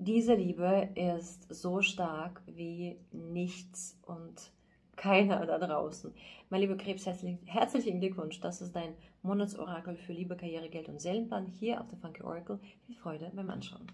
Diese Liebe ist so stark wie nichts und keiner da draußen. Mein lieber Krebs, herzlichen Glückwunsch. Das ist dein Monatsorakel für Liebe, Karriere, Geld und Seelenplan hier auf der Funky Oracle. Viel Freude beim Anschauen.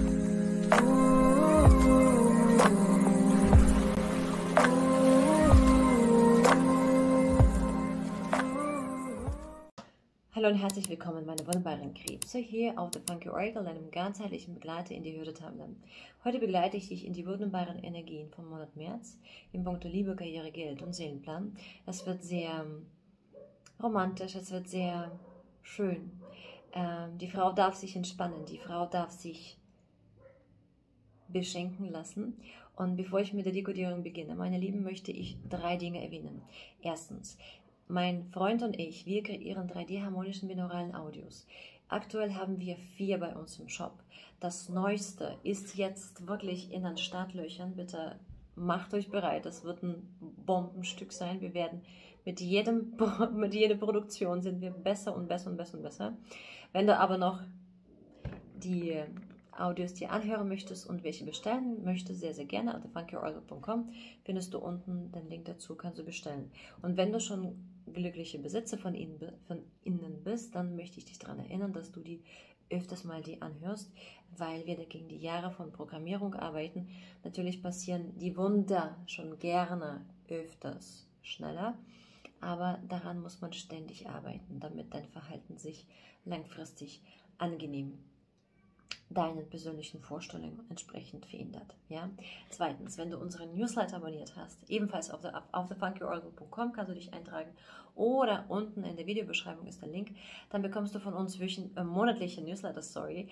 Hallo und herzlich willkommen, meine wunderbaren Krebse, hier auf der Funky Oracle, deinem ganzheitlichen Begleiter in die Hürde Timeline. Heute begleite ich dich in die wunderbaren Energien vom Monat März, in puncto Liebe, Karriere, Geld und Seelenplan. Das wird sehr romantisch, es wird sehr schön. Die Frau darf sich entspannen, die Frau darf sich beschenken lassen. Und bevor ich mit der Dekodierung beginne, meine Lieben, möchte ich 3 Dinge erwähnen. Erstens, mein Freund und ich, wir kreieren 3D-harmonischen binauralen Audios. Aktuell haben wir 4 bei uns im Shop. Das Neueste ist jetzt wirklich in den Startlöchern. Bitte macht euch bereit, das wird ein Bombenstück sein. Wir werden mit jeder Produktion sind wir besser und besser und besser und besser. Wenn du aber noch die Audios dir anhören möchtest und welche bestellen möchtest, sehr, sehr gerne auf thefunkyoracle.com findest du unten den Link dazu, kannst du bestellen. Und wenn du schon glückliche Besitzer von innen bist, dann möchte ich dich daran erinnern, dass du die öfters mal die anhörst, weil wir dagegen die Jahre von Programmierung arbeiten. Natürlich passieren die Wunder schon gerne öfters schneller, aber daran muss man ständig arbeiten, damit dein Verhalten sich langfristig angenehm deinen persönlichen Vorstellungen entsprechend verändert. Ja? Zweitens, wenn du unseren Newsletter abonniert hast, ebenfalls auf thefunkyoracle.com kannst du dich eintragen oder unten in der Videobeschreibung ist der Link, dann bekommst du von uns monatliche Newsletter,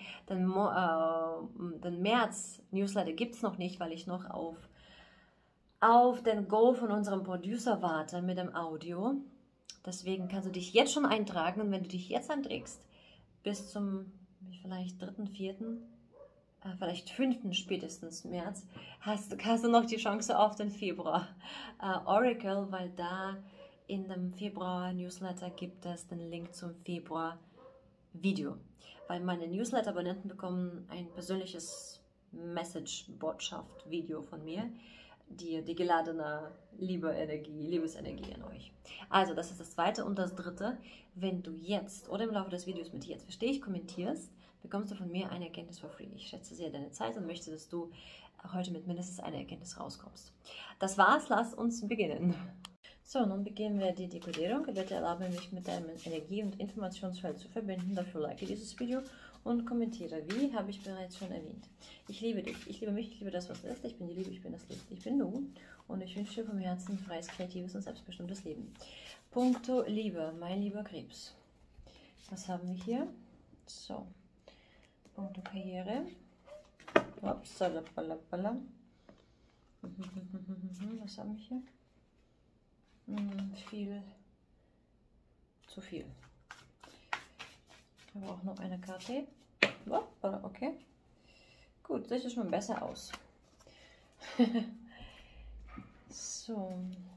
den März-Newsletter gibt es noch nicht, weil ich noch auf den Go von unserem Producer warte mit dem Audio. Deswegen kannst du dich jetzt schon eintragen und wenn du dich jetzt einträgst, bis zum vielleicht 3., 4., vielleicht 5. spätestens März, hast du noch die Chance auf den Februar Oracle, weil da in dem Februar Newsletter gibt es den Link zum Februar Video. Weil meine Newsletter-Abonnenten bekommen ein persönliches Message-Botschaft-Video von mir, die geladene Liebesenergie an euch. Also das ist das Zweite. Und das Dritte, wenn du jetzt oder im Laufe des Videos mit jetzt verstehe ich kommentierst, bekommst du von mir eine Erkenntnis for free. Ich schätze sehr deine Zeit und möchte, dass du heute mit mindestens einer Erkenntnis rauskommst. Das war's, lass uns beginnen. So, nun beginnen wir die Dekodierung. Bitte erlaube mich mit deinem Energie- und Informationsfeld zu verbinden. Dafür like dieses Video und kommentiere. Wie habe ich bereits schon erwähnt. Ich liebe dich, ich liebe mich, ich liebe das, was ist. Ich bin die Liebe, ich bin das Licht, ich bin du. Und ich wünsche dir vom Herzen ein freies, kreatives und selbstbestimmtes Leben. Puncto Liebe, mein lieber Krebs. Was haben wir hier? So. Puncto Karriere. Ups, was haben wir hier? Zu viel. Wir brauchen noch eine Karte. Okay. Gut, das sieht schon besser aus. So.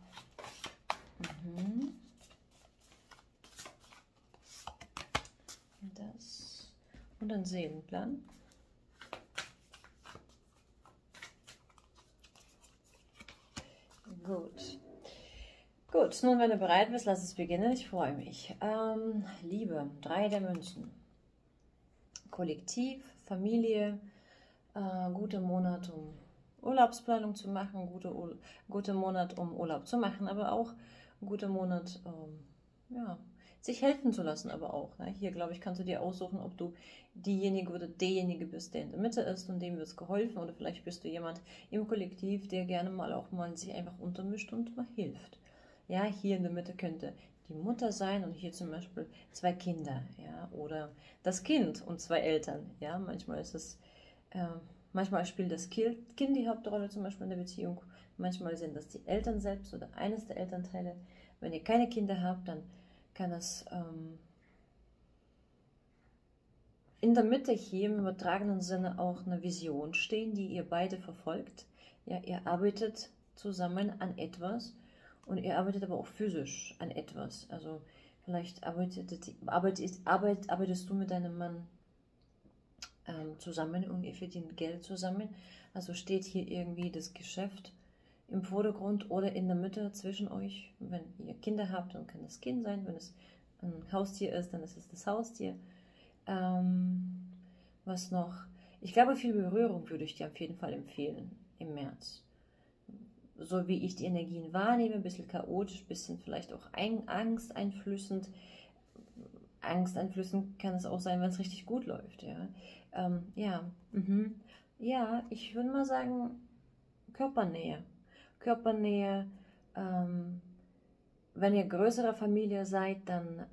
Das. Und ein Seelenplan. Gut. Gut, nun wenn du bereit bist, lass es beginnen. Ich freue mich. Liebe, 3 der Münzen. Kollektiv, Familie, guter Monat, um Urlaubsplanung zu machen, guter Monat, um Urlaub zu machen, aber auch ein guter Monat, ja, sich helfen zu lassen, aber auch. Ne? Hier, glaube ich, kannst du dir aussuchen, ob du diejenige oder derjenige bist, der in der Mitte ist und dem wird es geholfen, oder vielleicht bist du jemand im Kollektiv, der gerne mal sich einfach untermischt und mal hilft. Ja, hier in der Mitte könnte die Mutter sein und hier zum Beispiel 2 Kinder, ja, oder das Kind und 2 Eltern, ja, manchmal spielt das Kind die Hauptrolle, zum Beispiel in der Beziehung, manchmal sind das die Eltern selbst oder eines der Elternteile. Wenn ihr keine Kinder habt, dann kann es in der Mitte hier im übertragenen Sinne auch eine Vision stehen, die ihr beide verfolgt. Ja, ihr arbeitet zusammen an etwas. Und ihr arbeitet aber auch physisch an etwas. Also vielleicht arbeitest du mit deinem Mann zusammen und ihr verdient Geld zusammen. Also steht hier irgendwie das Geschäft im Vordergrund oder in der Mitte zwischen euch. Wenn ihr Kinder habt, dann kann das Kind sein. Wenn es ein Haustier ist, dann ist es das Haustier. Was noch? Ich glaube, viel Berührung würde ich dir auf jeden Fall empfehlen im März. So wie ich die Energien wahrnehme, ein bisschen chaotisch, ein bisschen vielleicht auch angsteinflößend. Angsteinflößend kann es auch sein, wenn es richtig gut läuft. Ja, ja, ich würde mal sagen, Körpernähe. Körpernähe, wenn ihr größere Familie seid, dann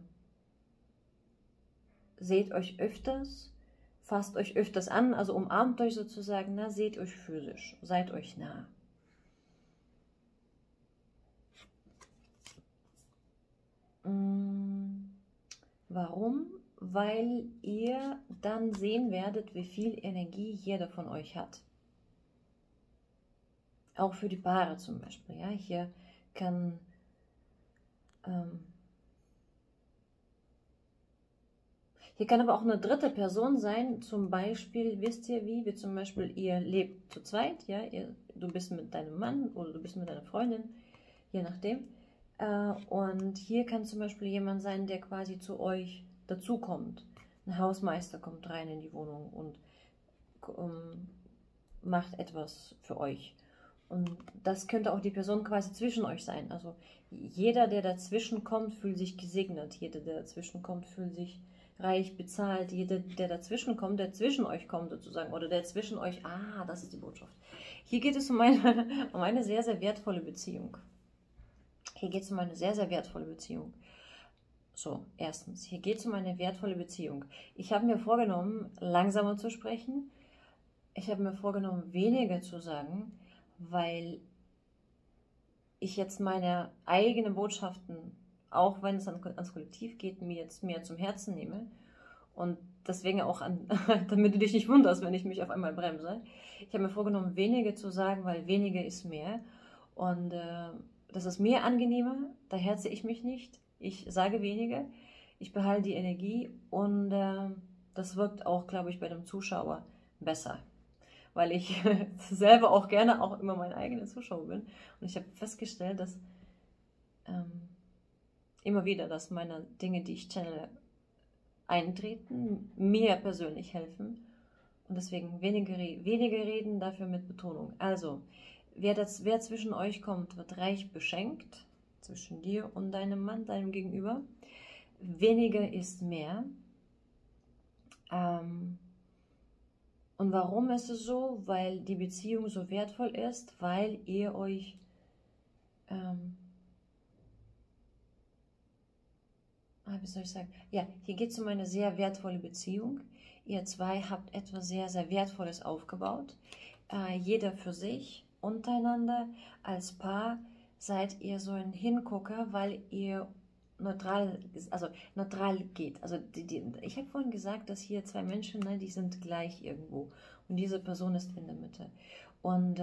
seht euch öfters, fasst euch öfters an, also umarmt euch sozusagen, na, seht euch physisch, seid euch nah. Warum? Weil ihr dann sehen werdet, wie viel Energie jeder von euch hat. Auch für die Paare zum Beispiel. Ja? Hier kann aber auch eine dritte Person sein. Zum Beispiel, wisst ihr wie zum Beispiel, ihr lebt zu zweit. Ja? Du bist mit deinem Mann oder du bist mit deiner Freundin, je nachdem. Und hier kann zum Beispiel jemand sein, der quasi zu euch dazukommt. Ein Hausmeister kommt rein in die Wohnung und macht etwas für euch. Und das könnte auch die Person quasi zwischen euch sein. Also jeder, der dazwischen kommt, fühlt sich gesegnet. Jeder, der dazwischen kommt, fühlt sich reich bezahlt. Jeder, der dazwischen kommt, der zwischen euch kommt sozusagen. Oder der zwischen euch, das ist die Botschaft. Hier geht es um eine sehr, sehr wertvolle Beziehung. Hier geht es um eine sehr, sehr wertvolle Beziehung. So, erstens, hier geht es um eine wertvolle Beziehung. Ich habe mir vorgenommen, langsamer zu sprechen. Ich habe mir vorgenommen, weniger zu sagen, weil ich jetzt meine eigenen Botschaften, auch wenn es ans Kollektiv geht, mir jetzt mehr zum Herzen nehme. Und deswegen auch, damit du dich nicht wunderst, wenn ich mich auf einmal bremse. Ich habe mir vorgenommen, weniger zu sagen, weil weniger ist mehr. Und das ist mir angenehmer, da herze ich mich nicht. Ich sage weniger, ich behalte die Energie und das wirkt auch, glaube ich, bei dem Zuschauer besser. Weil ich selber auch gerne auch immer mein eigener Zuschauer bin. Und ich habe festgestellt, dass immer wieder, dass meine Dinge, die ich channele, eintreten, mir persönlich helfen. Und deswegen weniger reden, dafür mit Betonung. Also, wer zwischen euch kommt, wird reich beschenkt. Zwischen dir und deinem Mann, deinem Gegenüber. Weniger ist mehr. Und warum ist es so? Weil die Beziehung so wertvoll ist, weil ihr euch wie soll ich sagen? Ja, hier geht es um eine sehr wertvolle Beziehung. Ihr zwei habt etwas sehr, sehr Wertvolles aufgebaut. Jeder für sich, untereinander, als Paar seid ihr so ein Hingucker, weil ihr neutral geht. Also ich habe vorhin gesagt, dass hier zwei Menschen, ne, die sind gleich irgendwo. Und diese Person ist in der Mitte. Und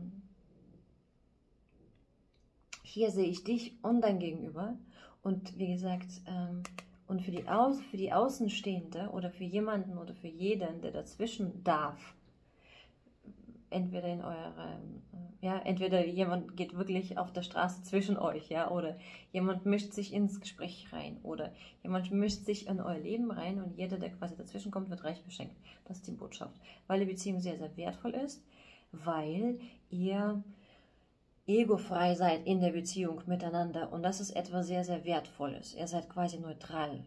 hier sehe ich dich und dein Gegenüber. Und wie gesagt, und für die Außenstehende oder für jemanden oder für jeden, der dazwischen darf, entweder entweder jemand geht wirklich auf der Straße zwischen euch, ja, oder jemand mischt sich ins Gespräch rein oder jemand mischt sich in euer Leben rein und jeder, der quasi dazwischen kommt, wird reich beschenkt. Das ist die Botschaft. Weil die Beziehung sehr, sehr wertvoll ist, weil ihr egofrei seid in der Beziehung miteinander und das ist etwas sehr, sehr Wertvolles. Ihr seid quasi neutral.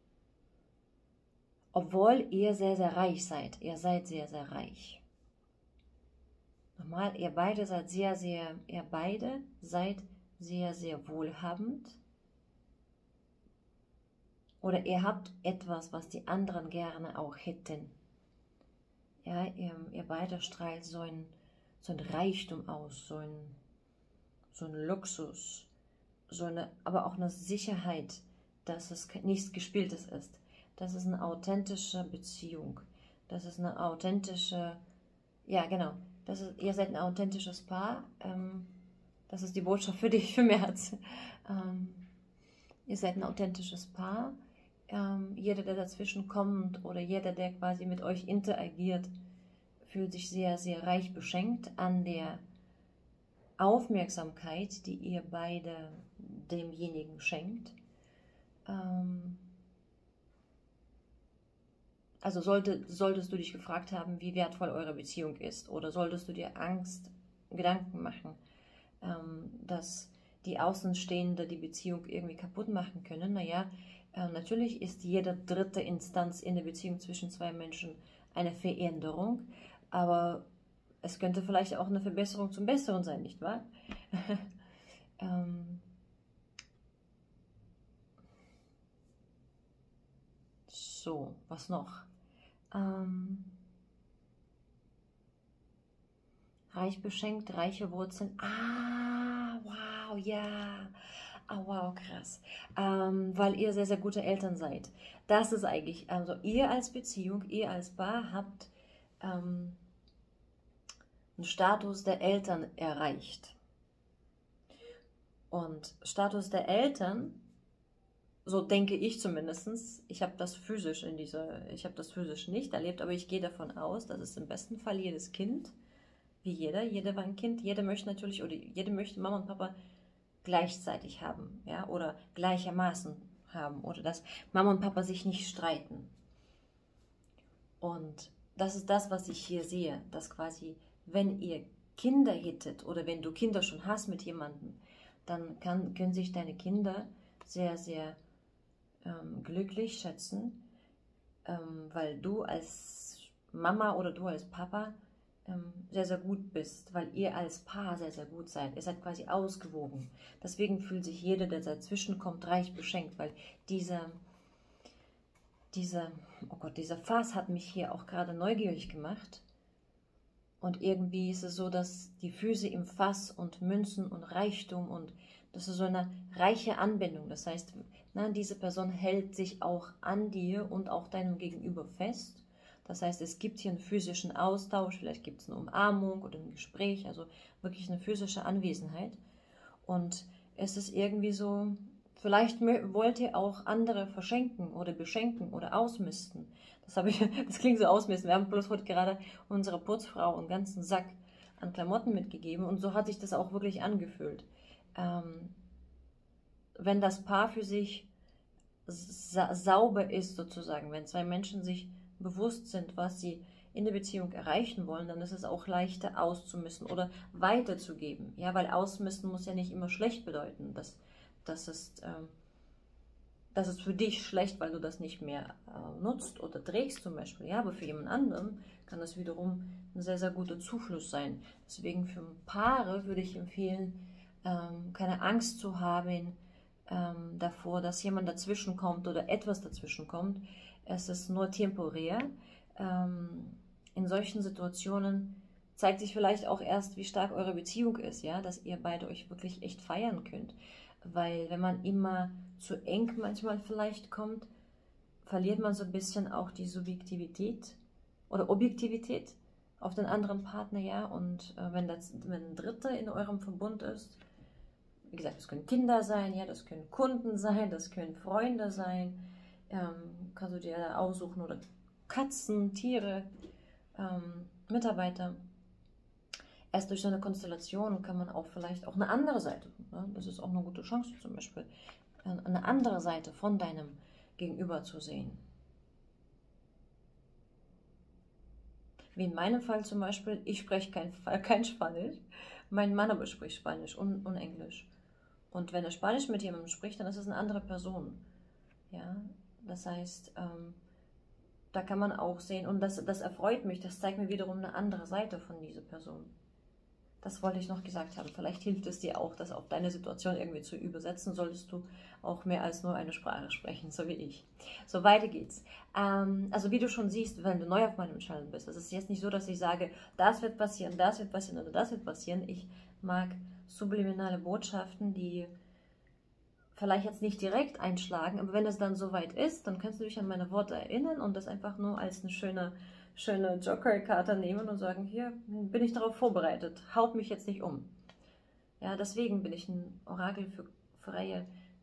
Obwohl ihr sehr, sehr reich seid. Ihr seid sehr, sehr reich. Nochmal, ihr beide seid sehr, sehr wohlhabend. Oder ihr habt etwas, was die anderen gerne auch hätten. Ja, ihr beide strahlt so ein Reichtum aus, so ein Luxus, aber auch eine Sicherheit, dass es nichts Gespieltes ist. Das ist eine authentische Beziehung. Das ist eine authentische, ja genau, ihr seid ein authentisches Paar. Das ist die Botschaft für dich, für März. Ihr seid ein authentisches Paar. jeder, der dazwischen kommt oder jeder, der quasi mit euch interagiert, fühlt sich sehr, sehr reich beschenkt an der Aufmerksamkeit, die ihr beide demjenigen schenkt. Also solltest du dich gefragt haben, wie wertvoll eure Beziehung ist, oder solltest du dir Gedanken machen, dass die Außenstehende die Beziehung irgendwie kaputt machen können, naja, natürlich ist jede dritte Instanz in der Beziehung zwischen zwei Menschen eine Veränderung, aber es könnte vielleicht auch eine Verbesserung zum Besseren sein, nicht wahr? So, was noch? Reich beschenkt, reiche Wurzeln. Ah, wow, ja. Ah, wow, krass. Weil ihr sehr, sehr gute Eltern seid. Das ist eigentlich, also ihr als Beziehung, ihr als Paar habt einen Status der Eltern erreicht. Und Status der Eltern, so denke ich zumindest, ich habe das physisch nicht erlebt, aber ich gehe davon aus, dass es im besten Fall jedes Kind, wie jeder war ein Kind, jeder möchte natürlich, oder jeder möchte Mama und Papa gleichzeitig haben, ja, oder gleichermaßen haben, oder dass Mama und Papa sich nicht streiten. Und das ist das, was ich hier sehe, dass quasi, wenn ihr Kinder hättet oder wenn du Kinder schon hast mit jemandem, dann können sich deine Kinder sehr, sehr glücklich schätzen, weil du als Mama oder du als Papa sehr, sehr gut bist, weil ihr als Paar sehr, sehr gut seid. Ihr seid quasi ausgewogen. Deswegen fühlt sich jeder, der dazwischen kommt, reich beschenkt, weil dieser Fass hat mich hier auch gerade neugierig gemacht. Und irgendwie ist es so, dass die Füße im Fass und Münzen und Reichtum, und das ist so eine reiche Anbindung. Das heißt, diese Person hält sich auch an dir und auch deinem Gegenüber fest. Das heißt, es gibt hier einen physischen Austausch, vielleicht gibt es eine Umarmung oder ein Gespräch, also wirklich eine physische Anwesenheit. Und es ist irgendwie so, vielleicht wollt ihr auch andere verschenken oder beschenken oder ausmisten. Das klingt so ausmisten. Wir haben bloß heute gerade unserer Putzfrau einen ganzen Sack an Klamotten mitgegeben und so hat sich das auch wirklich angefühlt. Wenn das Paar für sich sauber ist sozusagen, wenn zwei Menschen sich bewusst sind, was sie in der Beziehung erreichen wollen, dann ist es auch leichter auszumisten oder weiterzugeben. Ja, weil ausmisten muss ja nicht immer schlecht bedeuten. Das ist für dich schlecht, weil du das nicht mehr nutzt oder trägst zum Beispiel. Ja, aber für jemand anderen kann das wiederum ein sehr, sehr guter Zufluss sein. Deswegen für Paare würde ich empfehlen, keine Angst zu haben davor, dass jemand dazwischen kommt oder etwas dazwischen kommt. Es ist nur temporär. In solchen Situationen zeigt sich vielleicht auch erst, wie stark eure Beziehung ist, ja, dass ihr beide euch wirklich echt feiern könnt. Weil wenn man immer zu eng manchmal vielleicht kommt, verliert man so ein bisschen auch die Subjektivität oder Objektivität auf den anderen Partner, ja. Und wenn ein Dritter in eurem Verbund ist, wie gesagt, das können Kinder sein, ja, das können Kunden sein, das können Freunde sein, kannst du dir aussuchen, oder Katzen, Tiere, Mitarbeiter. Erst durch so eine Konstellation kann man auch vielleicht auch eine andere Seite, ne? Das ist auch eine gute Chance zum Beispiel, eine andere Seite von deinem Gegenüber zu sehen. Wie in meinem Fall zum Beispiel, ich spreche kein Spanisch, mein Mann aber spricht Spanisch und Englisch. Und wenn er Spanisch mit jemandem spricht, dann ist es eine andere Person. Ja, das heißt, da kann man auch sehen, und das erfreut mich, das zeigt mir wiederum eine andere Seite von dieser Person. Das wollte ich noch gesagt haben. Vielleicht hilft es dir auch, das auf deine Situation irgendwie zu übersetzen, solltest du auch mehr als nur eine Sprache sprechen, so wie ich. So, weiter geht's. Also wie du schon siehst, wenn du neu auf meinem Channel bist, es ist jetzt nicht so, dass ich sage, das wird passieren oder das wird passieren. Ich mag subliminale Botschaften, die vielleicht jetzt nicht direkt einschlagen, aber wenn es dann soweit ist, dann kannst du dich an meine Worte erinnern und das einfach nur als eine schöne Joker-Karte nehmen und sagen, hier bin ich darauf vorbereitet, haut mich jetzt nicht um. Ja, deswegen bin ich ein Orakel für freie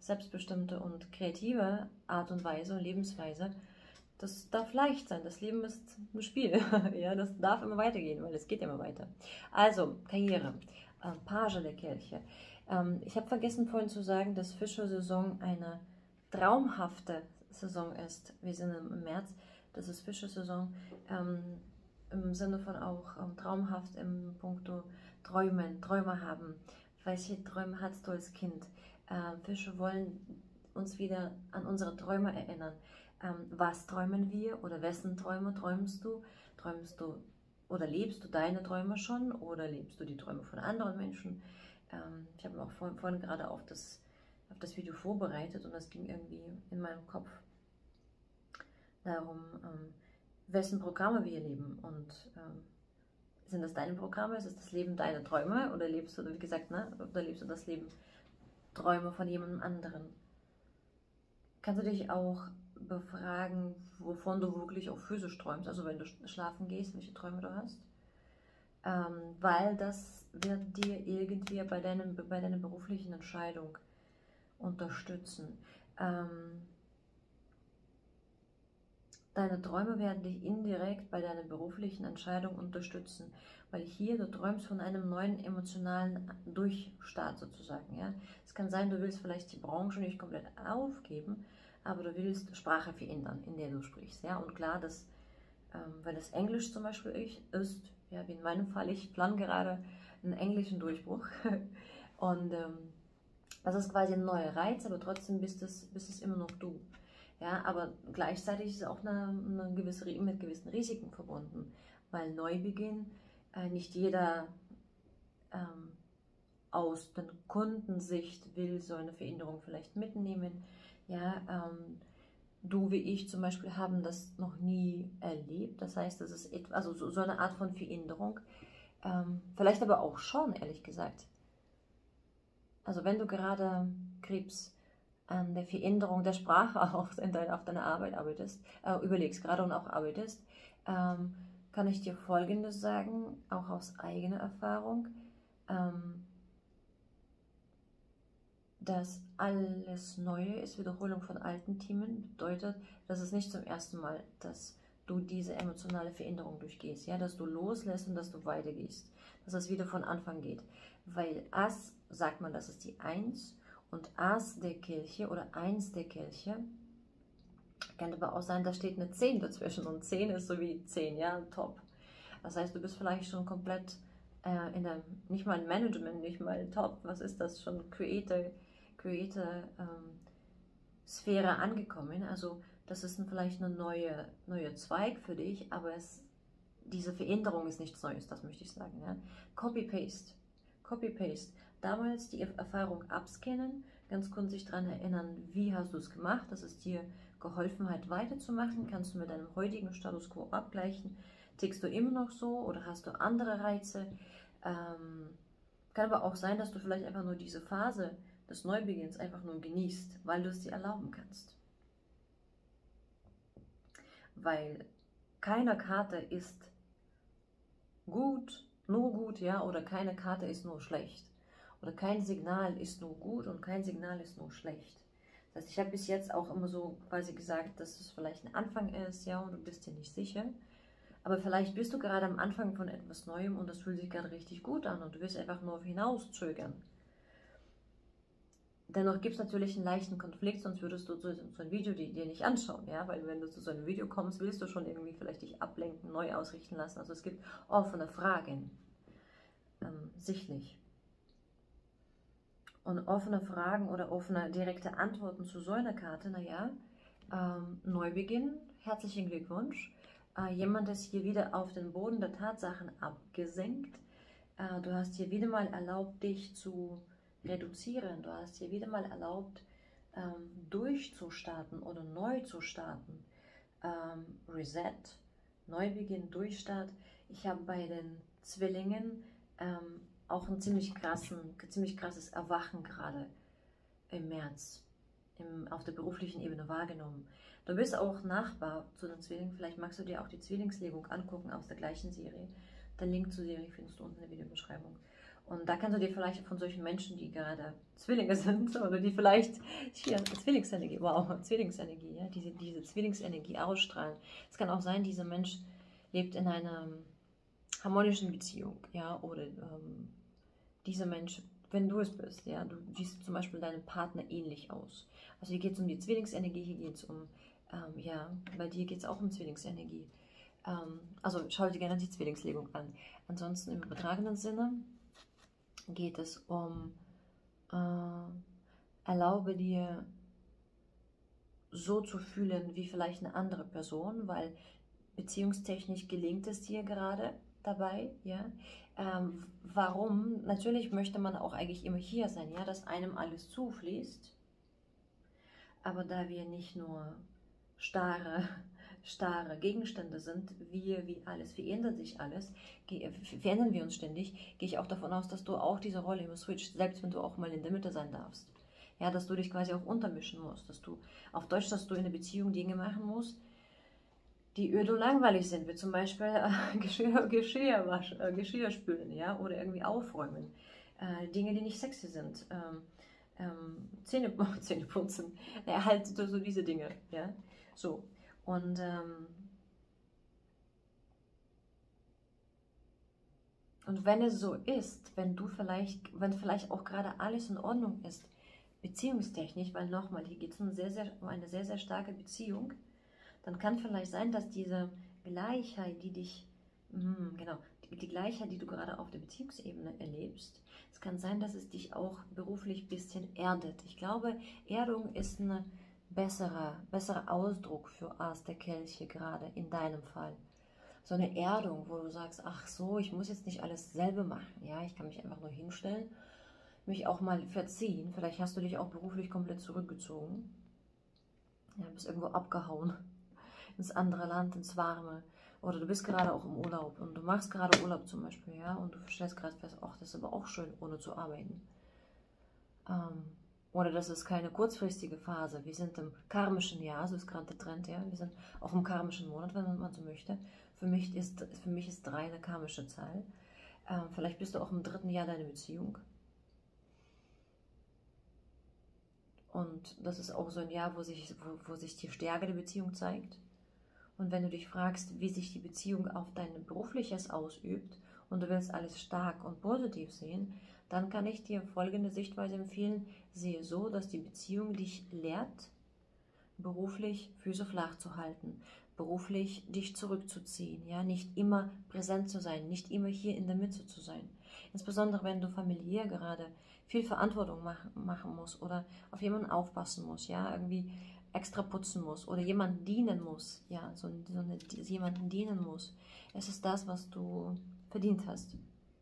selbstbestimmte und kreative Art und Weise und Lebensweise. Das darf leicht sein. Das Leben ist ein Spiel. Ja, das darf immer weitergehen, weil es geht immer weiter. Also, Karriere. Page der Kelche. Ich habe vergessen vorhin zu sagen, dass Fische-Saison eine traumhafte Saison ist. Wir sind im März. Das ist Fische-Saison. Im Sinne von auch traumhaft im Punkto Träumen, Träume haben. Welche Träume hattest du als Kind? Fische wollen uns wieder an unsere Träume erinnern. Was träumen wir oder wessen Träume träumst du? Träumst du oder lebst du deine Träume schon oder lebst du die Träume von anderen Menschen? Ich habe mir auch vorhin gerade auf das Video vorbereitet und das ging irgendwie in meinem Kopf darum, wessen Programme wir leben und sind das deine Programme, ist es das Leben deiner Träume oder lebst du, wie gesagt, ne, oder lebst du das Leben Träume von jemandem anderen? Kannst du dich auch befragen, wovon du wirklich auch physisch träumst, also wenn du schlafen gehst, welche Träume du hast? Weil das wird dir irgendwie bei deiner beruflichen Entscheidung unterstützen. Deine Träume werden dich indirekt bei deiner beruflichen Entscheidung unterstützen, weil hier du träumst von einem neuen emotionalen Durchstart sozusagen. Ja? Es kann sein, du willst vielleicht die Branche nicht komplett aufgeben, aber du willst Sprache verändern, in der du sprichst. Ja? Und klar, dass, wenn es Englisch zum Beispiel ist, ja, wie in meinem Fall, ich plane gerade einen englischen Durchbruch und das ist quasi ein neuer Reiz, aber trotzdem bist es immer noch du. Ja, aber gleichzeitig ist es auch mit gewissen Risiken verbunden, weil Neubeginn nicht jeder aus der Kundensicht will so eine Veränderung vielleicht mitnehmen. Ja, du wie ich zum Beispiel haben das noch nie erlebt. Das heißt, das ist also so eine Art von Veränderung. Vielleicht aber auch schon, ehrlich gesagt. Also wenn du gerade Krebs an der Veränderung der Sprache auch auf deiner Arbeit überlegst gerade und auch arbeitest, kann ich dir Folgendes sagen, auch aus eigener Erfahrung, dass alles Neue ist Wiederholung von alten Themen, bedeutet, dass es nicht zum ersten Mal, dass du diese emotionale Veränderung durchgehst, ja, dass du loslässt und dass du weitergehst, dass es wieder von Anfang geht, weil Ass, sagt man, das ist die Eins, und Ass der Kelche oder Eins der Kelche, kann aber auch sein, da steht eine 10 dazwischen und 10 ist so wie 10, ja, top. Das heißt, du bist vielleicht schon komplett nicht mal im Management, nicht mal top, was ist das, schon Sphäre angekommen. Also das ist vielleicht eine neue Zweig für dich, aber diese Veränderung ist nichts Neues, das möchte ich sagen. Ja? Copy-Paste. Copy-Paste. Damals die Erfahrung abscannen, ganz kurz sich daran erinnern, wie hast du es gemacht, dass es dir geholfen hat, weiterzumachen, kannst du mit deinem heutigen Status Quo abgleichen. Tickst du immer noch so oder hast du andere Reize? Kann aber auch sein, dass du vielleicht einfach nur diese Phase des Neubeginns einfach nur genießt, weil du es dir erlauben kannst. Weil keine Karte ist gut, nur gut, ja, oder keine Karte ist nur schlecht. Oder kein Signal ist nur gut und kein Signal ist nur schlecht. Das heißt, ich habe bis jetzt auch immer so quasi gesagt, dass es vielleicht ein Anfang ist, ja, und du bist dir nicht sicher. Aber vielleicht bist du gerade am Anfang von etwas Neuem und das fühlt sich gerade richtig gut an und du willst einfach nur hinauszögern. Dennoch gibt es natürlich einen leichten Konflikt, sonst würdest du so ein Video dir nicht anschauen, ja, weil wenn du zu so einem Video kommst, willst du schon irgendwie vielleicht dich ablenken, neu ausrichten lassen. Also es gibt offene Fragen, sichtlich. Und offene Fragen oder offene direkte Antworten zu so einer Karte, naja, Neubeginn, herzlichen Glückwunsch. Jemand ist hier wieder auf den Boden der Tatsachen abgesenkt. Du hast hier wieder mal erlaubt, dich zu reduzieren. Du hast hier wieder mal erlaubt, durchzustarten oder neu zu starten. Reset, Neubeginn, Durchstart. Ich habe bei den Zwillingen auch ein ziemlich krasses Erwachen gerade im März auf der beruflichen Ebene wahrgenommen. Du bist auch Nachbar zu den Zwillingen, vielleicht magst du dir auch die Zwillingslegung angucken aus der gleichen Serie. Den Link zur Serie findest du unten in der Videobeschreibung. Und da kannst du dir vielleicht von solchen Menschen, die gerade Zwillinge sind oder die vielleicht hier Zwillingsenergie, wow, Zwillingsenergie, ja, diese Zwillingsenergie ausstrahlen. Es kann auch sein, dieser Mensch lebt in einer harmonischen Beziehung, ja, oder dieser Mensch, wenn du es bist, ja, du siehst zum Beispiel deinem Partner ähnlich aus. Also hier geht es um die Zwillingsenergie, hier geht es um, ja, bei dir geht es auch um Zwillingsenergie. Also schau dir gerne die Zwillingslegung an. Ansonsten im übertragenen Sinne geht es um, erlaube dir so zu fühlen wie vielleicht eine andere Person, weil beziehungstechnisch gelingt es dir gerade dabei, ja. Warum? Natürlich möchte man auch eigentlich immer hier sein, ja, dass einem alles zufließt, aber da wir nicht nur starre Gegenstände sind, wie alles, verändert sich alles, verändern wir uns ständig, gehe ich auch davon aus, dass du auch diese Rolle immer switcht, selbst wenn du auch mal in der Mitte sein darfst. Ja, dass du dich quasi auch untermischen musst, dass du, auf Deutsch, dass du in der Beziehung Dinge machen musst, die öde und langweilig sind, wie zum Beispiel Geschirr spülen, ja, oder irgendwie aufräumen. Dinge, die nicht sexy sind. Zähne putzen. Ja, halt so diese Dinge, ja. So. Und wenn es so ist, wenn vielleicht auch gerade alles in Ordnung ist, beziehungstechnisch, weil nochmal, hier geht es um eine sehr, sehr starke Beziehung, dann kann vielleicht sein, dass diese Gleichheit, die Gleichheit, die du gerade auf der Beziehungsebene erlebst, es kann sein, dass es dich auch beruflich ein bisschen erdet. Ich glaube, Erdung ist ein besserer Ausdruck für Aas der Kelche gerade in deinem Fall. So eine Erdung, wo du sagst, ach so, ich muss jetzt nicht alles selber machen, ja, ich kann mich einfach nur hinstellen, mich auch mal verziehen. Vielleicht hast du dich auch beruflich komplett zurückgezogen, ja, bist irgendwo abgehauen ins andere Land, ins Warme. Oder du bist gerade auch im Urlaub und du machst gerade Urlaub zum Beispiel, ja, und du stellst gerade fest, ach, das ist aber auch schön, ohne zu arbeiten. Oder das ist keine kurzfristige Phase. Wir sind im karmischen Jahr, so ist gerade der Trend, ja. Wir sind auch im karmischen Monat, wenn man so möchte. Für mich ist 3 eine karmische Zahl. Vielleicht bist du auch im 3. Jahr deiner Beziehung. Und das ist auch so ein Jahr, wo sich die Stärke der Beziehung zeigt. Und wenn du dich fragst, wie sich die Beziehung auf dein Berufliches ausübt und du willst alles stark und positiv sehen, dann kann ich dir folgende Sichtweise empfehlen. Sehe so, dass die Beziehung dich lehrt, beruflich Füße flach zu halten, beruflich dich zurückzuziehen, ja, nicht immer präsent zu sein, nicht immer hier in der Mitte zu sein. Insbesondere wenn du familiär gerade viel Verantwortung machen musst oder auf jemanden aufpassen musst, ja, irgendwie extra putzen muss oder jemand dienen muss, ja, jemanden dienen muss. Es ist das, was du verdient hast.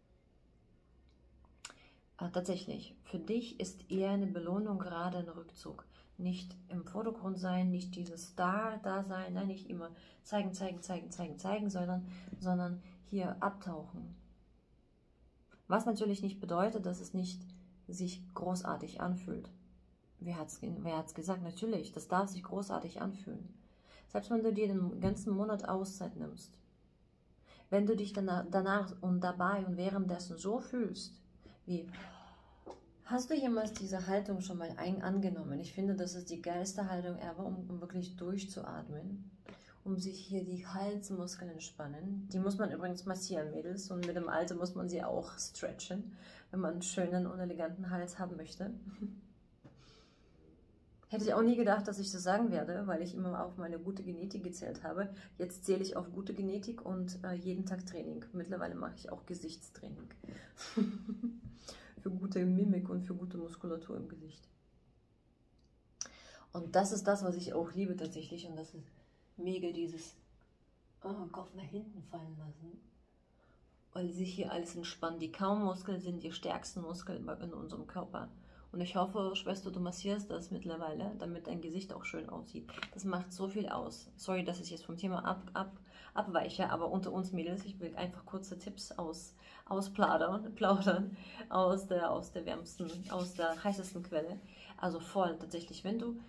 Tatsächlich, für dich ist eher eine Belohnung gerade ein Rückzug. Nicht im Vordergrund sein, nicht dieses Star-Dasein, ne? Nicht immer zeigen, sondern hier abtauchen. Was natürlich nicht bedeutet, dass es nicht sich großartig anfühlt. Wer hat's gesagt? Natürlich, das darf sich großartig anfühlen. Selbst wenn du dir den ganzen Monat Auszeit nimmst. Wenn du dich danach und dabei und währenddessen so fühlst, wie... Hast du jemals diese Haltung schon mal angenommen? Ich finde, das ist die geilste Haltung ever, um wirklich durchzuatmen. Um sich hier die Halsmuskeln entspannen. Die muss man übrigens massieren, Mädels. Und mit dem Alter muss man sie auch stretchen, wenn man einen schönen und eleganten Hals haben möchte. Hätte ich auch nie gedacht, dass ich das sagen werde, weil ich immer auf meine gute Genetik gezählt habe. Jetzt zähle ich auf gute Genetik und jeden Tag Training. Mittlerweile mache ich auch Gesichtstraining. Für gute Mimik und für gute Muskulatur im Gesicht. Und das ist das, was ich auch liebe tatsächlich. Und das ist mega dieses Kopf nach hinten fallen lassen. Weil sich hier alles entspannt. Die Kaumuskeln sind die stärksten Muskeln in unserem Körper. Und ich hoffe, Schwester, du massierst das mittlerweile, damit dein Gesicht auch schön aussieht. Das macht so viel aus. Sorry, dass ich jetzt vom Thema abweiche, aber unter uns Mädels, ich will einfach kurze Tipps plaudern aus der wärmsten, aus der heißesten Quelle. Also voll tatsächlich, wenn du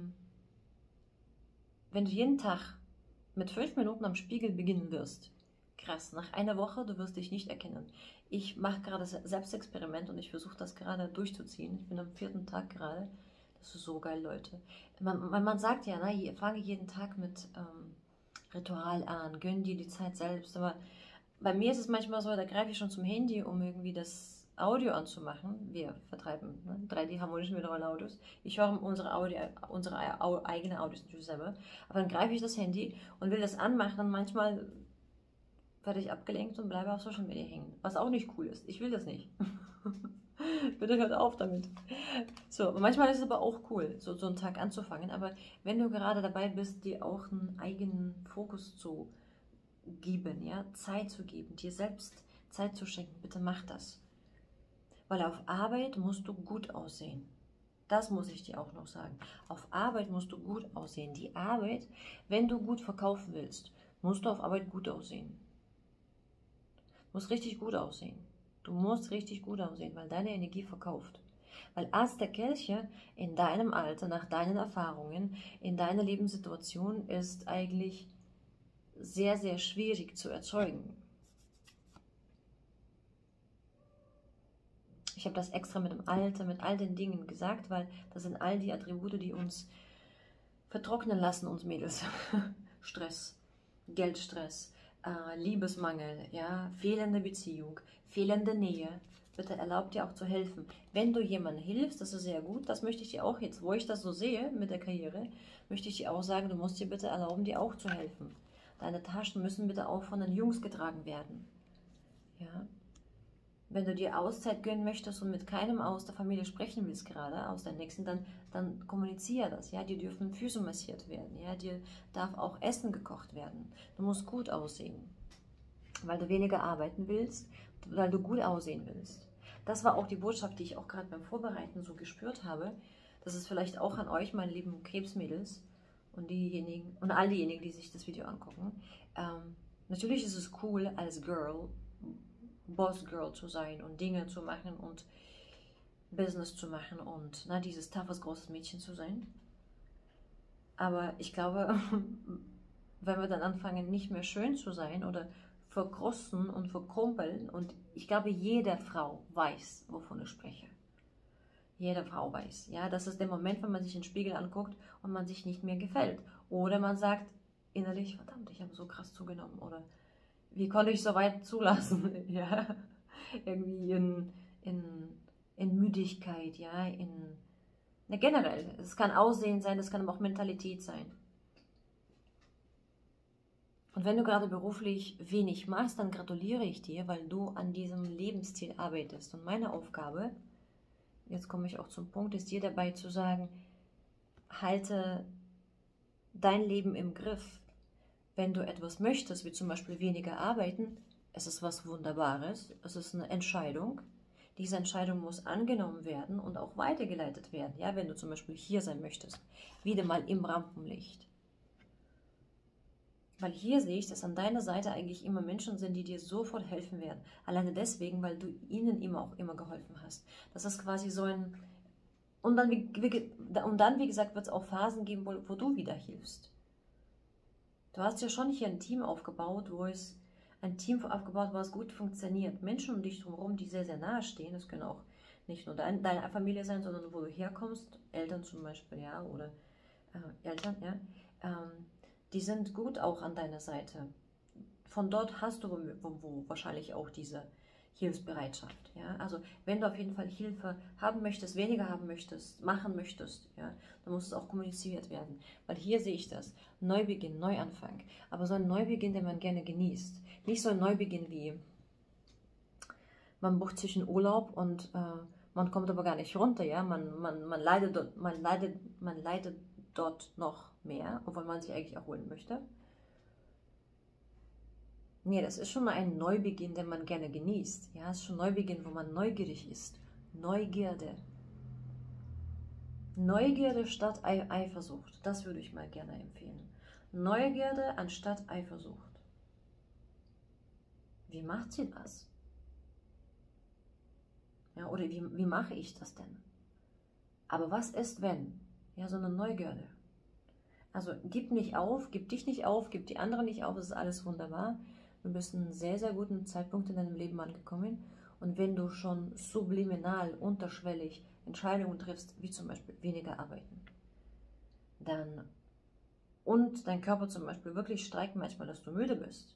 jeden Tag mit 5 Minuten am Spiegel beginnen wirst, Krass, nach einer Woche, du wirst dich nicht erkennen. Ich mache gerade Selbstexperiment und ich versuche das gerade durchzuziehen. Ich bin am 4. Tag gerade. Das ist so geil, Leute. Man sagt ja, na, fange jeden Tag mit Ritual an, gönn dir die Zeit selbst. Aber bei mir ist es manchmal so, da greife ich schon zum Handy, um irgendwie das Audio anzumachen. Wir vertreiben 3D-harmonischen binauralen Audios. Ich höre unsere eigenen Audios natürlich selber. Aber dann greife ich das Handy und will das anmachen und manchmal werde ich abgelenkt und bleibe auf Social Media hängen. Was auch nicht cool ist. Ich will das nicht. Bitte hört auf damit. So, manchmal ist es aber auch cool, so einen Tag anzufangen. Aber wenn du gerade dabei bist, dir auch einen eigenen Fokus zu geben, ja, Zeit zu geben, dir selbst Zeit zu schenken, bitte mach das. Weil auf Arbeit musst du gut aussehen. Das muss ich dir auch noch sagen. Auf Arbeit musst du gut aussehen. Die Arbeit, wenn du gut verkaufen willst, musst du auf Arbeit gut aussehen. Du musst richtig gut aussehen. Du musst richtig gut aussehen, weil deine Energie verkauft. Weil Arzt der Kelche in deinem Alter, nach deinen Erfahrungen, in deiner Lebenssituation ist eigentlich sehr, sehr schwierig zu erzeugen. Ich habe das extra mit dem Alter, mit all den Dingen gesagt, weil das sind all die Attribute, die uns vertrocknen lassen, uns Mädels. Stress, Geldstress, Liebesmangel, ja, fehlende Beziehung, fehlende Nähe. Bitte erlaub dir auch zu helfen. Wenn du jemandem hilfst, das ist sehr gut, das möchte ich dir auch jetzt, wo ich das so sehe mit der Karriere, möchte ich dir auch sagen, du musst dir bitte erlauben, dir auch zu helfen. Deine Taschen müssen bitte auch von den Jungs getragen werden. Ja. Wenn du dir Auszeit gönnen möchtest und mit keinem aus der Familie sprechen willst gerade, aus deinem Nächsten, dann kommuniziere das. Ja? Dir dürfen Füße massiert werden. Ja? Dir darf auch Essen gekocht werden. Du musst gut aussehen, weil du weniger arbeiten willst, weil du gut aussehen willst. Das war auch die Botschaft, die ich auch gerade beim Vorbereiten so gespürt habe. Das ist vielleicht auch an euch, meine lieben Krebsmädels und diejenigen und all diejenigen, die sich das Video angucken. Natürlich ist es cool, als Girl Boss Girl zu sein und Dinge zu machen und Business zu machen und dieses toughes, großes Mädchen zu sein. Aber ich glaube, wenn wir dann anfangen, nicht mehr schön zu sein oder verkrossen und verkrumpeln, und ich glaube, jede Frau weiß, wovon ich spreche. Jede Frau weiß. Ja, das ist der Moment, wenn man sich in den Spiegel anguckt und man sich nicht mehr gefällt. Oder man sagt innerlich, verdammt, ich habe so krass zugenommen. Oder wie konnte ich so weit zulassen? Ja, irgendwie in Müdigkeit, ja, generell. Es kann Aussehen sein, es kann aber auch Mentalität sein. Und wenn du gerade beruflich wenig machst, dann gratuliere ich dir, weil du an diesem Lebensstil arbeitest. Und meine Aufgabe, jetzt komme ich auch zum Punkt, ist dir dabei zu sagen, halte dein Leben im Griff. Wenn du etwas möchtest, wie zum Beispiel weniger arbeiten, es ist was Wunderbares, es ist eine Entscheidung. Diese Entscheidung muss angenommen werden und auch weitergeleitet werden. Ja, wenn du zum Beispiel hier sein möchtest, wieder mal im Rampenlicht. Weil hier sehe ich, dass an deiner Seite eigentlich immer Menschen sind, die dir sofort helfen werden. Alleine deswegen, weil du ihnen immer geholfen hast. Das ist quasi so ein... Und dann, wie gesagt, wird es auch Phasen geben, wo du wieder hilfst. Du hast ja schon hier ein Team aufgebaut, wo es gut funktioniert. Menschen um dich drumherum, die sehr, sehr nahe stehen. Das können auch nicht nur deine Familie sein, sondern wo du herkommst, Eltern zum Beispiel, ja, oder Eltern, ja, die sind gut auch an deiner Seite. Von dort hast du wo wahrscheinlich auch diese Hilfsbereitschaft. Ja? Also wenn du auf jeden Fall Hilfe haben möchtest, weniger haben möchtest, machen möchtest, ja, dann muss es auch kommuniziert werden. Weil hier sehe ich das. Neubeginn, Neuanfang. Aber so ein Neubeginn, den man gerne genießt. Nicht so ein Neubeginn wie man bucht sich einen Urlaub und man kommt aber gar nicht runter. Ja? Man leidet dort noch mehr, obwohl man sich eigentlich erholen möchte. Nee, das ist schon mal ein Neubeginn, den man gerne genießt. Ja, es ist schon ein Neubeginn, wo man neugierig ist. Neugierde. Neugierde statt Eifersucht. Das würde ich mal gerne empfehlen. Neugierde anstatt Eifersucht. Wie macht sie das? Ja, oder wie mache ich das denn? Aber was ist, wenn? Ja, so eine Neugierde. Also gib nicht auf, gib dich nicht auf, gib die anderen nicht auf, es ist alles wunderbar. Du bist in einem sehr, sehr guten Zeitpunkt in deinem Leben angekommen. Und wenn du schon subliminal, unterschwellig Entscheidungen triffst, wie zum Beispiel weniger arbeiten, dann und dein Körper zum Beispiel wirklich streikt manchmal, dass du müde bist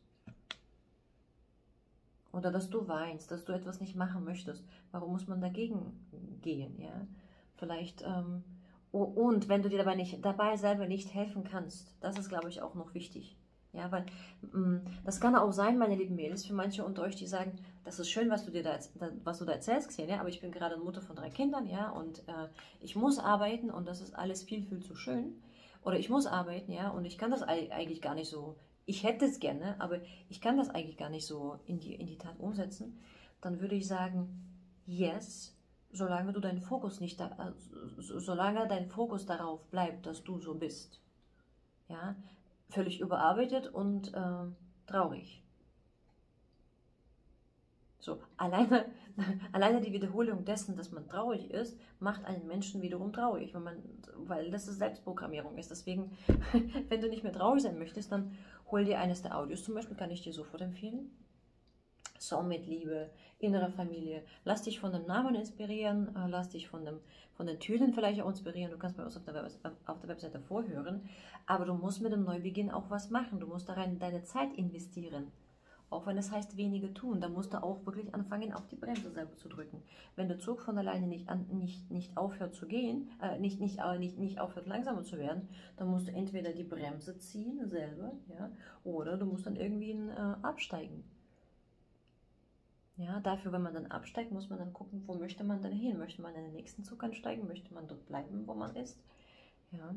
oder dass du weinst, dass du etwas nicht machen möchtest, warum muss man dagegen gehen, ja? Vielleicht, und wenn du dir dabei selber nicht helfen kannst, das ist, glaube ich, auch noch wichtig. Ja, weil das kann auch sein, meine lieben Mädels, für manche unter euch, die sagen, das ist schön, was du da erzählst, Xenia, aber ich bin gerade Mutter von 3 Kindern, ja, und ich muss arbeiten und das ist alles viel, viel zu schön. Oder ich muss arbeiten, ja, und ich kann das eigentlich gar nicht so, ich hätte es gerne, aber ich kann das eigentlich gar nicht so in die Tat umsetzen. Dann würde ich sagen, yes, solange du deinen Fokus nicht, solange dein Fokus darauf bleibt, dass du so bist, ja, völlig überarbeitet und traurig. So, alleine die Wiederholung dessen, dass man traurig ist, macht einen Menschen wiederum traurig, weil das Selbstprogrammierung ist. Deswegen, wenn du nicht mehr traurig sein möchtest, dann hol dir eines der Audios, zum Beispiel kann ich dir sofort empfehlen. Soulmate-Liebe, innere Familie. Lass dich von dem Namen inspirieren, lass dich von den Tüten vielleicht auch inspirieren. Du kannst bei uns auf der Webseite vorhören, aber du musst mit dem Neubeginn auch was machen. Du musst darin deine Zeit investieren. Auch wenn es heißt, wenige tun, dann musst du auch wirklich anfangen, auf die Bremse selber zu drücken. Wenn der Zug von alleine nicht aufhört zu gehen, nicht aufhört langsamer zu werden, dann musst du entweder die Bremse ziehen selber, ja, oder du musst dann irgendwie absteigen. Ja, dafür, wenn man dann absteigt, muss man dann gucken, wo möchte man dann hin? Möchte man in den nächsten Zug einsteigen? Möchte man dort bleiben, wo man ist? Ja.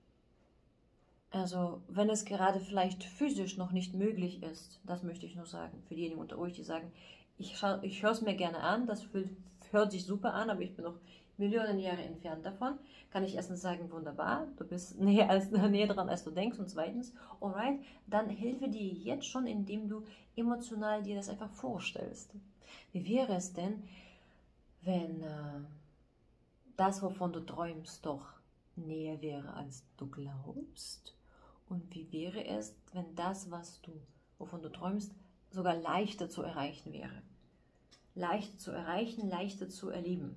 Also, wenn es gerade vielleicht physisch noch nicht möglich ist, das möchte ich nur sagen, für diejenigen unter euch, die sagen, ich höre es mir gerne an, das hört sich super an, aber ich bin noch Millionen Jahre entfernt davon, kann ich erstens sagen, wunderbar, du bist näher dran, als du denkst, und zweitens, alright, dann helfe dir jetzt schon, indem du emotional dir das einfach vorstellst. Wie wäre es denn, wenn das, wovon du träumst, doch näher wäre, als du glaubst? Und wie wäre es, wenn das, wovon du träumst, sogar leichter zu erreichen wäre? Leichter zu erreichen, leichter zu erleben.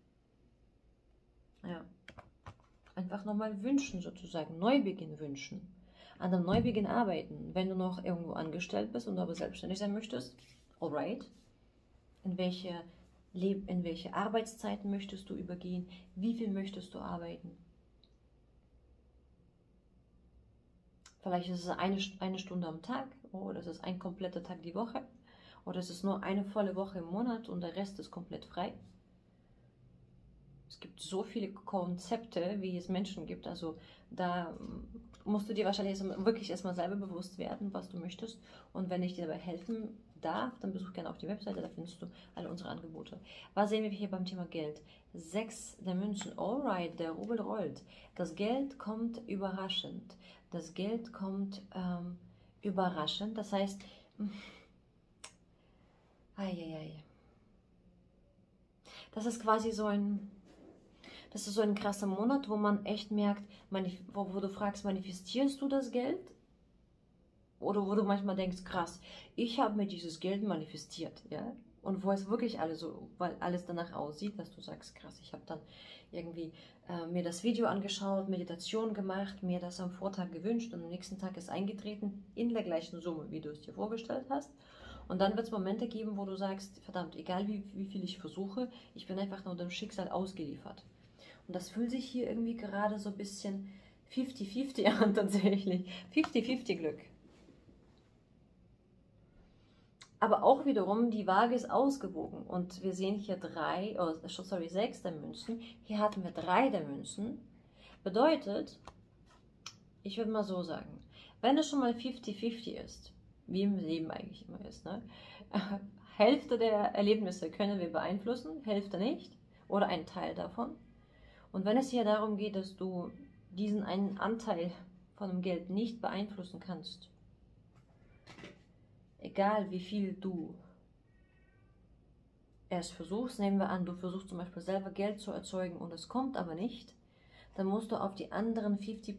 Ja. Einfach nochmal wünschen, sozusagen. Neubeginn wünschen. An einem Neubeginn arbeiten. Wenn du noch irgendwo angestellt bist und du aber selbstständig sein möchtest, alright. In welche Arbeitszeiten möchtest du übergehen? Wie viel möchtest du arbeiten? Vielleicht ist es eine Stunde am Tag, oder es ist ein kompletter Tag die Woche, oder es ist nur eine volle Woche im Monat und der Rest ist komplett frei. Es gibt so viele Konzepte, wie es Menschen gibt, also da musst du dir wahrscheinlich wirklich erstmal selber bewusst werden, was du möchtest, und wenn ich dir dabei helfen darf, dann besuch gerne auch die Webseite, da findest du alle unsere Angebote. Was sehen wir hier beim Thema Geld? 6 der Münzen, alright, der Rubel rollt. Das Geld kommt überraschend. Das Geld kommt überraschend, das heißt, das ist quasi das ist so ein krasser Monat, wo man echt merkt, wo du fragst, manifestierst du das Geld? Oder wo du manchmal denkst, krass, ich habe mir dieses Geld manifestiert, ja? Und wo es wirklich weil alles danach aussieht, dass du sagst, krass, ich habe dann irgendwie mir das Video angeschaut, Meditation gemacht, mir das am Vortag gewünscht und am nächsten Tag ist eingetreten in der gleichen Summe, wie du es dir vorgestellt hast. Und dann wird es Momente geben, wo du sagst, verdammt, egal wie viel ich versuche, ich bin einfach nur dem Schicksal ausgeliefert. Und das fühlt sich hier irgendwie gerade so ein bisschen 50-50 an, tatsächlich. 50-50 Glück. Aber auch wiederum, die Waage ist ausgewogen. Und wir sehen hier 6 der Münzen. Hier hatten wir 3 der Münzen. Bedeutet, ich würde mal so sagen, wenn es schon mal 50-50 ist, wie im Leben eigentlich immer ist, ne? Hälfte der Erlebnisse können wir beeinflussen, Hälfte nicht. Oder ein Teil davon. Und wenn es hier darum geht, dass du diesen einen Anteil von dem Geld nicht beeinflussen kannst, egal wie viel du es versuchst, nehmen wir an, du versuchst zum Beispiel selber Geld zu erzeugen und es kommt aber nicht, dann musst du auf die anderen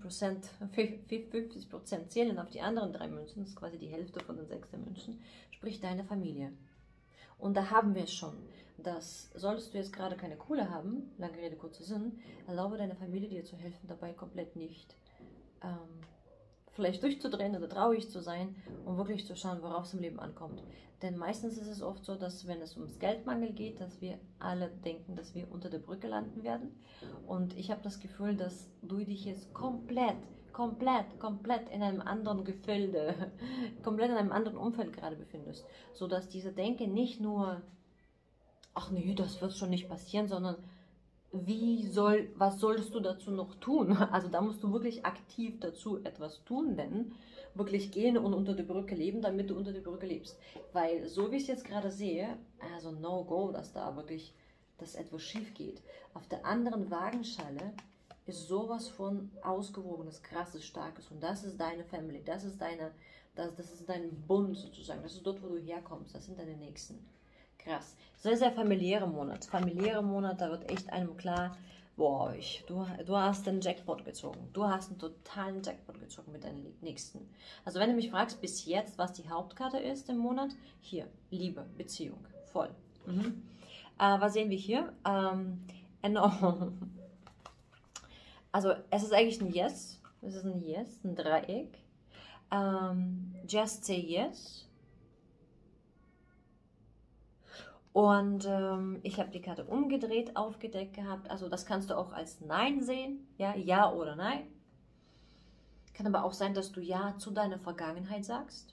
50% zählen, auf die anderen 3 Münzen, das ist quasi die Hälfte von den 6 Münzen, sprich deine Familie. Und da haben wir es schon. Das solltest du jetzt gerade keine Kohle haben, lange Rede, kurzer Sinn, erlaube deiner Familie dir zu helfen, dabei komplett nicht vielleicht durchzudrehen oder traurig zu sein und wirklich zu schauen, worauf es im Leben ankommt. Denn meistens ist es oft so, dass wenn es ums Geldmangel geht, dass wir alle denken, dass wir unter der Brücke landen werden. Und ich habe das Gefühl, dass du dich jetzt komplett in einem anderen Gefilde, komplett in einem anderen Umfeld gerade befindest. Sodass diese Denke nicht nur, ach nee, das wird schon nicht passieren, sondern was solltest du dazu noch tun? Also da musst du wirklich aktiv dazu etwas tun, denn wirklich gehen und unter der Brücke leben, damit du unter der Brücke lebst. Weil so wie ich es jetzt gerade sehe, also no go, dass da wirklich, dass etwas schief geht. Auf der anderen Waagschale ist sowas von ausgewogenes, krasses, starkes und das ist deine Family, das ist dein Bund sozusagen, das ist dort, wo du herkommst, das sind deine Nächsten. Krass. Sehr, sehr familiärer Monat. Familiärer Monat, da wird echt einem klar, boah, du hast den Jackpot gezogen. Du hast einen totalen Jackpot gezogen mit deinen Nächsten. Also wenn du mich fragst, bis jetzt, was die Hauptkarte ist im Monat, hier, Liebe, Beziehung, voll. Was sehen wir hier? Also es ist eigentlich ein Yes. Es ist ein Yes, ein Dreieck. Just say yes. Und ich habe die Karte umgedreht, aufgedeckt gehabt. Also das kannst du auch als Nein sehen. Ja oder Nein. Kann aber auch sein, dass du Ja zu deiner Vergangenheit sagst.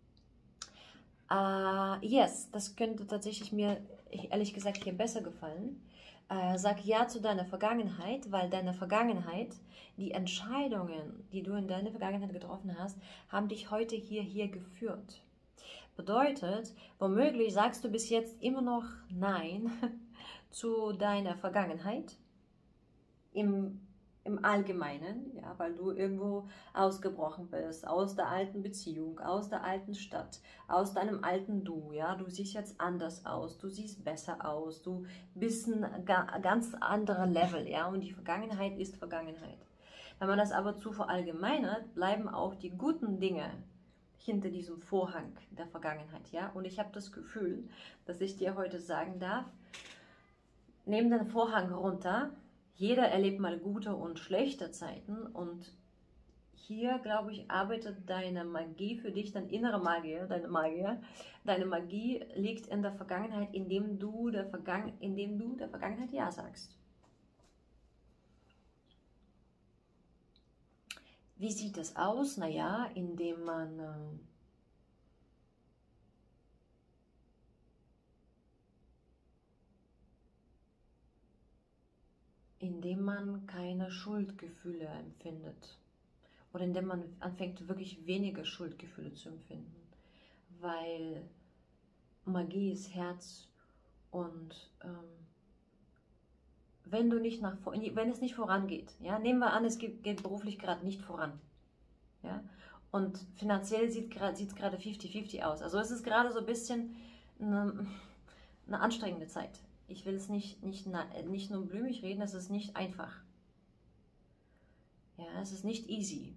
Yes, das könnte tatsächlich mir, ehrlich gesagt, hier besser gefallen. Sag Ja zu deiner Vergangenheit, weil deine Vergangenheit, die Entscheidungen, die du in deiner Vergangenheit getroffen hast, haben dich heute hierher geführt. Bedeutet, womöglich sagst du bis jetzt immer noch Nein zu deiner Vergangenheit im Allgemeinen, ja, weil du irgendwo ausgebrochen bist, aus der alten Beziehung, aus der alten Stadt, aus deinem alten Du, ja, du siehst jetzt anders aus, du siehst besser aus, du bist ein ganz anderer Level, ja, und die Vergangenheit ist Vergangenheit. Wenn man das aber zu verallgemeinert, bleiben auch die guten Dinge hinter diesem Vorhang der Vergangenheit, ja, und ich habe das Gefühl, dass ich dir heute sagen darf, nimm den Vorhang runter. Jeder erlebt mal gute und schlechte Zeiten und hier, glaube ich, arbeitet deine Magie für dich, deine innere Magie, deine Magie liegt in der Vergangenheit, indem du der Vergangenheit Ja sagst. Wie sieht es aus? Naja, indem man keine Schuldgefühle empfindet. Oder indem man anfängt, wirklich weniger Schuldgefühle zu empfinden. Weil Magie ist Herz und wenn es nicht vorangeht, ja, nehmen wir an, es geht beruflich gerade nicht voran, ja, und finanziell sieht es gerade 50-50 aus. Also es ist gerade so ein bisschen eine anstrengende Zeit. Ich will es nicht nur blümig reden, es ist nicht einfach. Ja, es ist nicht easy.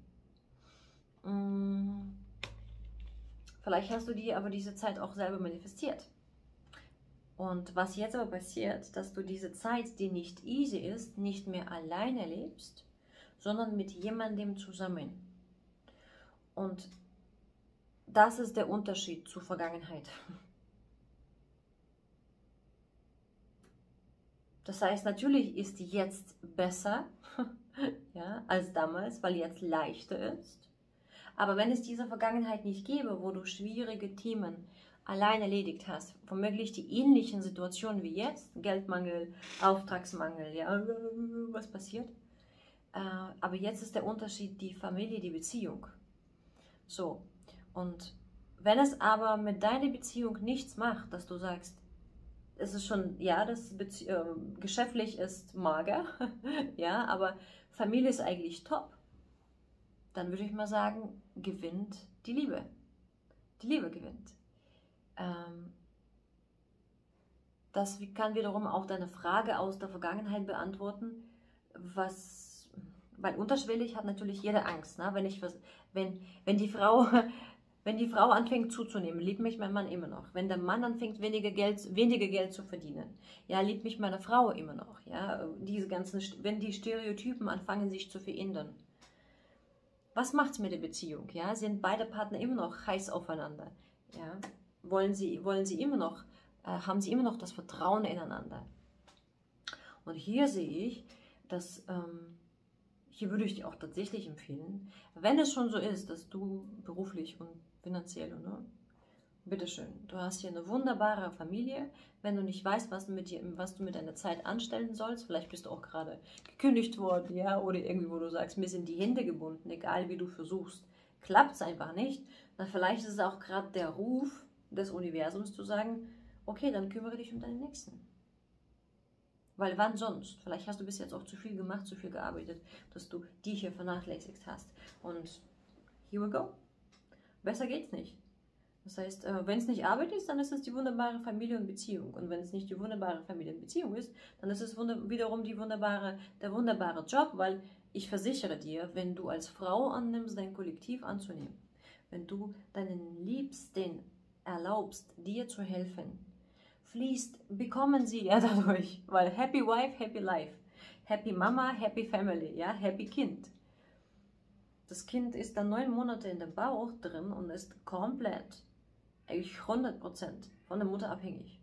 Vielleicht hast du dir aber diese Zeit auch selber manifestiert. Und was jetzt aber passiert, dass du diese Zeit, die nicht easy ist, nicht mehr alleine lebst, sondern mit jemandem zusammen. Und das ist der Unterschied zur Vergangenheit. Das heißt, natürlich ist jetzt besser ja, als damals, weil jetzt leichter ist. Aber wenn es diese Vergangenheit nicht gäbe, wo du schwierige Themen allein erledigt hast, womöglich die ähnlichen Situationen wie jetzt, Geldmangel, Auftragsmangel, ja, was passiert? Aber jetzt ist der Unterschied die Familie, die Beziehung. So, und wenn es aber mit deiner Beziehung nichts macht, dass du sagst, es ist schon, ja, geschäftlich ist mager, ja, aber Familie ist eigentlich top, dann würde ich mal sagen, gewinnt die Liebe. Die Liebe gewinnt. Das kann wiederum auch deine Frage aus der Vergangenheit beantworten. Was Weil unterschwellig hat natürlich jeder Angst. Ne? Wenn die Frau, wenn die Frau anfängt zuzunehmen, liebt mich mein Mann immer noch. Wenn der Mann anfängt, weniger Geld zu verdienen, ja, liebt mich meine Frau immer noch. Ja? Wenn die Stereotypen anfangen, sich zu verändern. Was macht's mit der Beziehung? Ja? Sind beide Partner immer noch heiß aufeinander? Ja? Wollen sie immer noch, haben sie immer noch das Vertrauen ineinander? Und hier sehe ich, dass, hier würde ich dir auch tatsächlich empfehlen, wenn es schon so ist, dass du beruflich und finanziell, ne? Bitteschön, du hast hier eine wunderbare Familie. Wenn du nicht weißt, was du mit deiner Zeit anstellen sollst, vielleicht bist du auch gerade gekündigt worden, ja, oder irgendwie, wo du sagst, mir sind die Hände gebunden, egal wie du versuchst, klappt es einfach nicht, dann vielleicht ist es auch gerade der Ruf des Universums zu sagen, okay, dann kümmere dich um deinen Nächsten. Weil wann sonst? Vielleicht hast du bis jetzt auch zu viel gemacht, zu viel gearbeitet, dass du die hier vernachlässigt hast. Und here we go. Besser geht's nicht. Das heißt, wenn es nicht Arbeit ist, dann ist es die wunderbare Familie und Beziehung. Und wenn es nicht die wunderbare Familie und Beziehung ist, dann ist es wiederum der wunderbare Job, weil ich versichere dir, wenn du als Frau annimmst, dein Kollektiv anzunehmen, wenn du deinen Liebsten erlaubst, dir zu helfen, bekommen sie ja dadurch, weil Happy Wife, Happy Life, Happy Mama, Happy Family, ja, Happy Kind. Das Kind ist dann 9 Monate in dem Bauch drin und ist komplett, eigentlich 100% von der Mutter abhängig.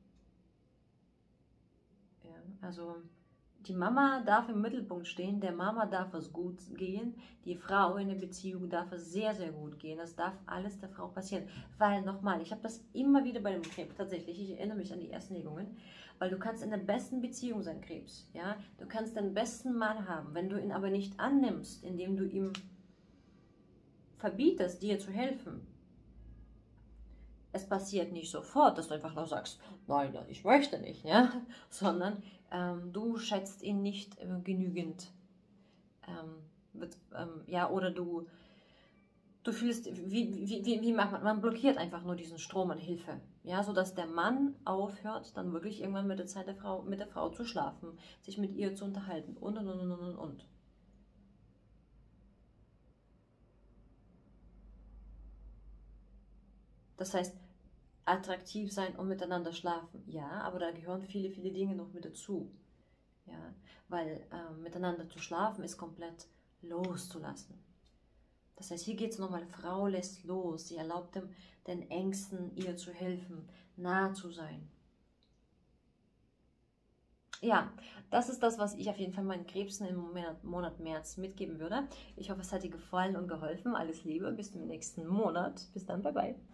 Ja, also die Mama darf im Mittelpunkt stehen, der Mama darf es gut gehen, die Frau in der Beziehung darf es sehr, sehr gut gehen. Das darf alles der Frau passieren. Weil, nochmal, ich habe das immer wieder bei dem Krebs, tatsächlich, ich erinnere mich an die ersten Legungen, weil du kannst in der besten Beziehung sein, Krebs. Ja? Du kannst den besten Mann haben, wenn du ihn aber nicht annimmst, indem du ihm verbietest, dir zu helfen. Es passiert nicht sofort, dass du einfach noch sagst, nein, ich möchte nicht, ja? Sondern du schätzt ihn nicht genügend. Ja, oder du fühlst, wie macht man? Man blockiert einfach nur diesen Strom an Hilfe, ja, sodass der Mann aufhört, dann wirklich irgendwann mit der Zeit mit der Frau zu schlafen, sich mit ihr zu unterhalten und. Das heißt, attraktiv sein und miteinander schlafen, ja, aber da gehören viele, viele Dinge noch mit dazu. Ja, weil miteinander zu schlafen ist komplett loszulassen. Das heißt, hier geht es nochmal, Frau lässt los, sie erlaubt den Ängsten, ihr zu helfen, nah zu sein. Ja, das ist das, was ich auf jeden Fall meinen Krebsen im Monat März mitgeben würde. Ich hoffe, es hat dir gefallen und geholfen. Alles Liebe, bis zum nächsten Monat. Bis dann, bye bye.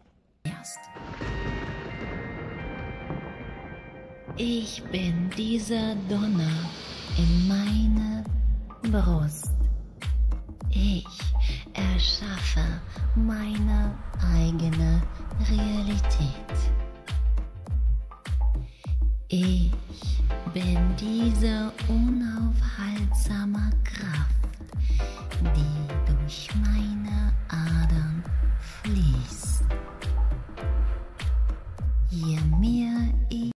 Ich bin dieser Donner in meine Brust. Ich erschaffe meine eigene Realität. Ich bin diese unaufhaltsame Kraft, die durch meine Adern fließt. Je mehr